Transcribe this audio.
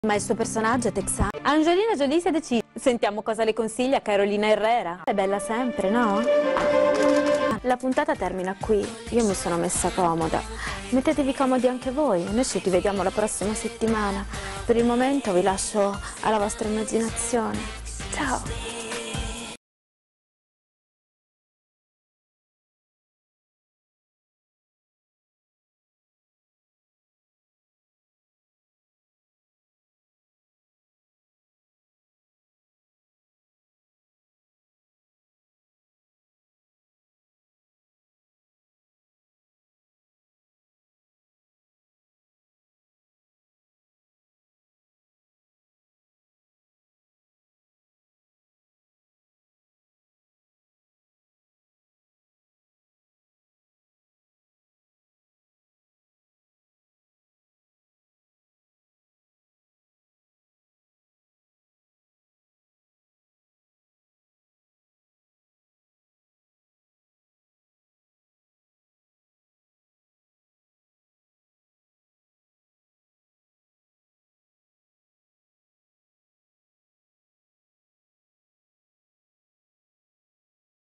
Ma il suo personaggio è texano. Angelina Jolie si è decisa. Sentiamo cosa le consiglia Carolina Herrera. È bella sempre, no? La puntata termina qui. Io mi sono messa comoda. Mettetevi comodi anche voi. Noi ci rivediamo la prossima settimana. Per il momento vi lascio alla vostra immaginazione. Ciao!